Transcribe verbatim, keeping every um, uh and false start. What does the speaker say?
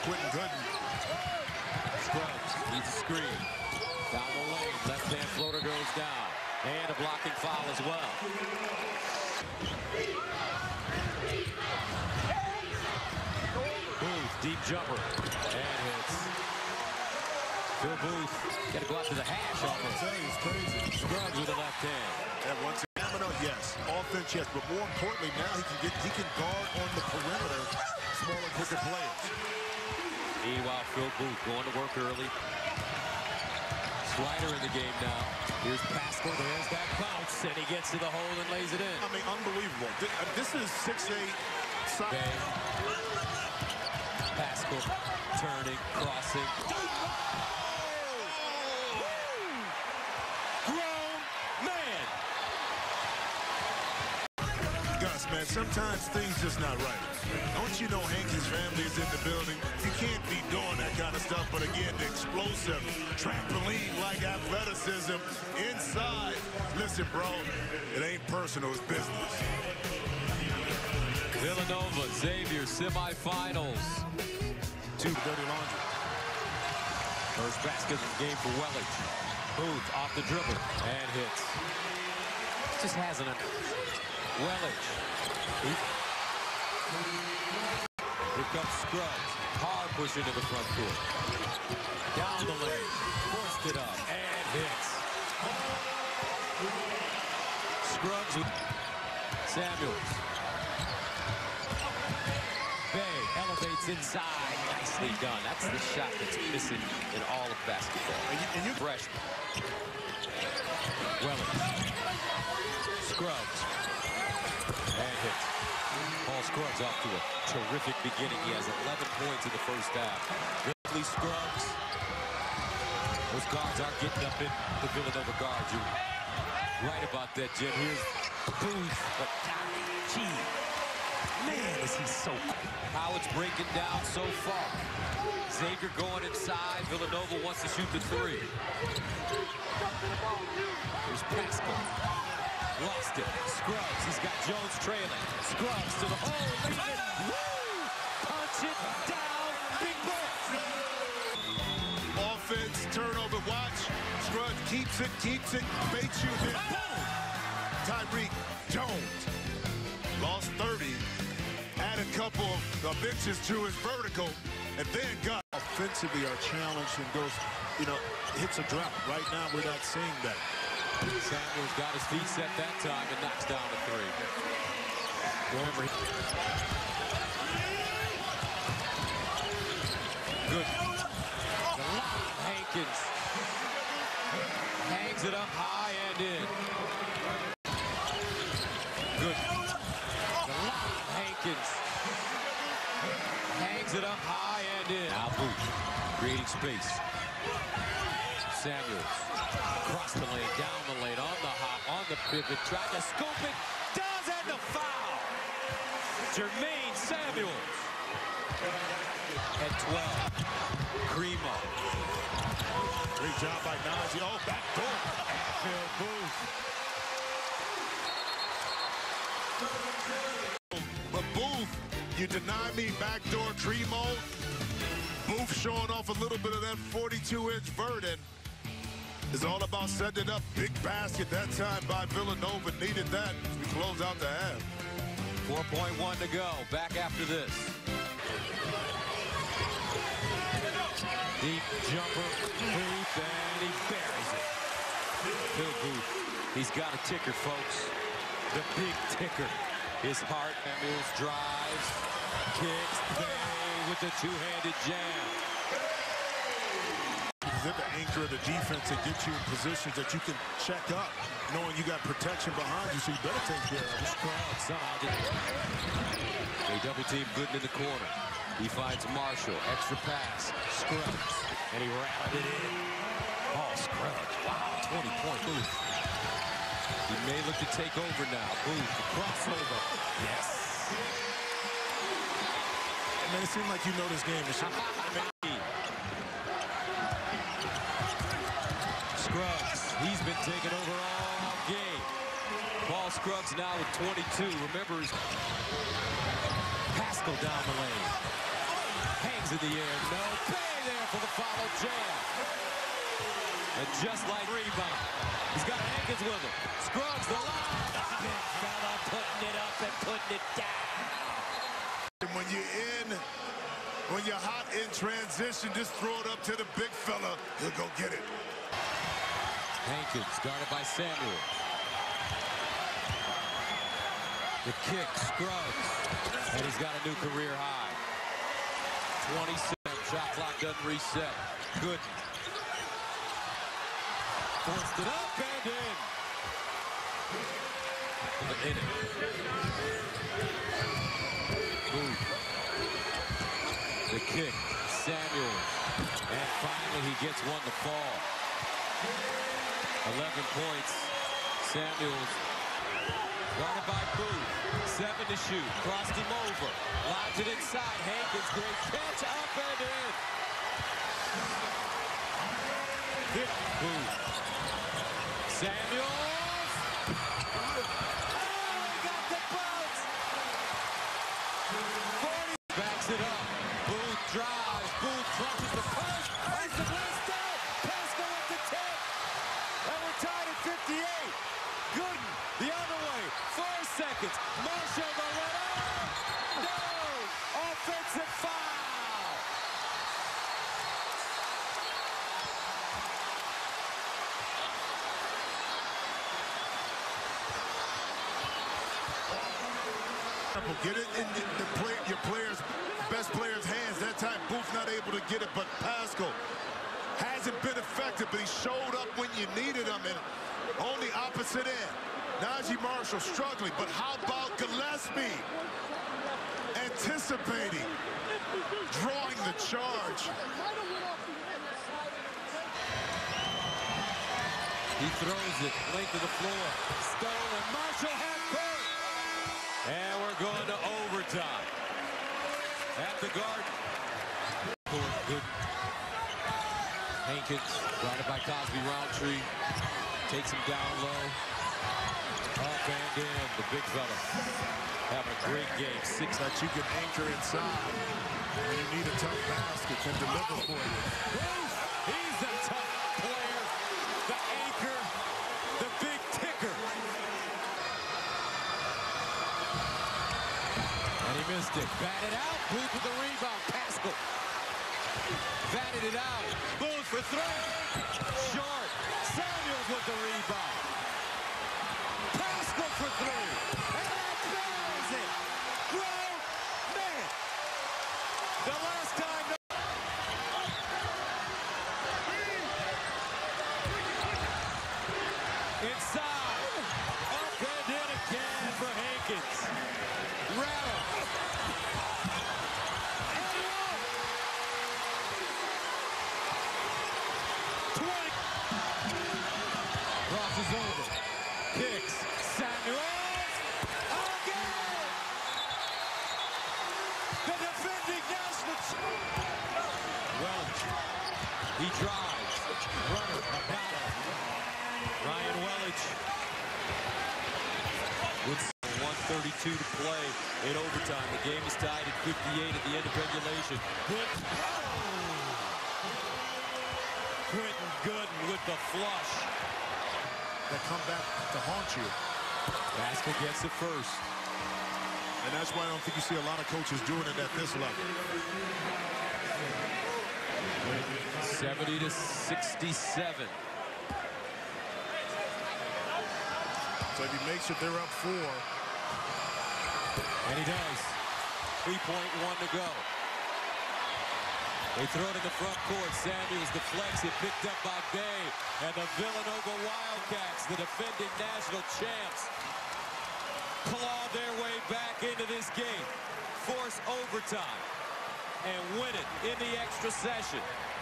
Quentin Gooden. Scruggs needs a screen. Down the lane, left-hand floater goes down. And a blocking foul as well. Booth, deep jumper. And hits. Phil Booth got to go out to the hash almost. It's crazy. Scruggs with the left hand. And once stamina, yes. Offense, yes. But more importantly, now he can get he can guard on the perimeter smaller, quicker players. Meanwhile, Phil Booth going to work early. Slider in the game now. Here's Pascal. There's that bounce. And he gets to the hole and lays it in. I mean, unbelievable. This is six eight. Bay. Pascal turning, crossing. Grown man. Gus, man, sometimes things just not right. Don't you know Hank's family is in the building? You can't be doing that kind of stuff. But again, the explosive trampoline-like athleticism inside. Listen, bro, it ain't personal, it's business. Villanova, Xavier, semifinals. Two dirty laundry. First basket of the game for Wellich. Booth off the dribble and hits. Just has an Wellich. Here comes Scruggs. Hard push into the front court. Down the lane. Forced it up and hits. Scruggs with Samuels. Bay elevates inside. Nicely done. That's the shot that's missing in all of basketball. And you, and you freshman. Wellich. Scruggs. And hits. Paul Scruggs off to a terrific beginning. He has eleven points in the first half. Billy Scruggs. Those guards aren't getting up in the Villanova guards. You're right about that, Jim. Here's Booth. But, gee, man, is he so cool. How it's breaking down so far. Xavier going inside. Villanova wants to shoot the three. Here's Pascal. Lost it. Scruggs. He's got Jones trailing. Scruggs to the hole. Woo! Punch it down. Big boy. Offense, turnover, watch. Scruggs keeps it, keeps it, baits you, then boom! Tyreek Jones lost thirty. Add a couple of inches to his vertical, and then got offensively are challenged and goes, you know, hits a drop. Right now, we're not seeing that. Samuels got his feet set that time and knocks down a three. Remember, good. Hankins hangs it up high and in. Good. Hankins hangs it up high and in. Now Booth creating space. Samuels across the lane, down the lane, on the hop, on the pivot, tried to scoop it, does, and the foul. Jermaine Samuels at twelve. Cremo. Great job by Najee. Oh, back door. Phil Booth. But Booth, you deny me backdoor Cremo. Booth showing off a little bit of that forty-two inch vert, and it's all about setting it up. Big basket that time by Villanova. Needed that as we close out the half. four point one to go. Back after this. Deep jumper. Booth, and he buries it. Phil Booth. He's got a ticker, folks. The big ticker. His heart. Samuels drives. Kicks. Bay with the two-handed jam. They're the anchor of the defense that gets you in positions that you can check up, knowing you got protection behind you, so you better take care of it. Crowd somehow did. They double team Gooden in the corner. He finds Marshall, extra pass, Scruggs, and he rattled it in. Oh, Scruggs, wow, twenty point Booth. He may look to take over now. Booth, the crossover, yes. Man, it seems like you know this game. Scruggs, he's been taking over all game. Paul Scruggs now with twenty-two. Remember, Pascal down the lane. Hangs in the air. No. Bang there for the follow jam. And just like rebound. He's got Hankins with him. Scruggs the line. Big fella putting it up and putting it down. And when you're in, when you're hot in transition, just throw it up to the big fella. He'll go get it. Hankins guarded by Samuel. The kick, Scruggs. And he's got a new career high. twenty-seven. Shot clock doesn't reset. Good. Forced it up and in. In it. Booth. The kick. Samuel. And finally he gets one to fall. eleven points. Samuels. Guarded by Booth. Seven to shoot. Crossed him over. Lobs it inside. Hankins. Great catch. Up and in. Hit. Booth. Samuels. Oh, he got the bounce. forty. Backs it up. Booth drives. Booth crunches the post. Has the blast down. Pascal at the ten. And we're tied at fifty-eight. Gooden the other way. Four seconds. Marshall the winner. No. Offensive foul. Get it in the, the play, your players, best player's hands. That time, Booth not able to get it, but Pascal hasn't been effective, but he showed up when you needed him. And on the opposite end, Najee Marshall struggling, but how about Gillespie anticipating, drawing the charge? He throws it, length of the floor, stolen. Marshall had court. And we're going to overtime at the Garden. Good. Hankins, guarded by Cosby Roundtree. Takes him down low. Up and in, the big fella. Having a great game. Six that you can anchor inside when you need a tough basket to deliver for you. He's a tough player. The anchor, the big ticker. And he missed it. Batted out. Booth with the rebound. Pascal. Batted it out. Booth for three. Short. Samuels with the rebound. Pascal for three. And that buries it. Grown man. The last time. Inside. Up and in again for Hankins. Rattle. twenty. Crosses over. Kicks. Samuels. Again. The defending national champion. Welch. He drives. Runner. About it. Ryan Welch. With one thirty-two to play in overtime. The game is tied at fifty-eight at the end of regulation. Good. Quentin Gooden with the flush. That come back to haunt you. Pascal gets it first. And that's why I don't think you see a lot of coaches doing it at this level. seventy to sixty-seven. So if he makes it, they're up four. And he does. three point one to go. They throw it in the front court. Samuels deflects it, picked up by Bay. And the Villanova Wildcats, the defending national champs, claw their way back into this game, force overtime, and win it in the extra session.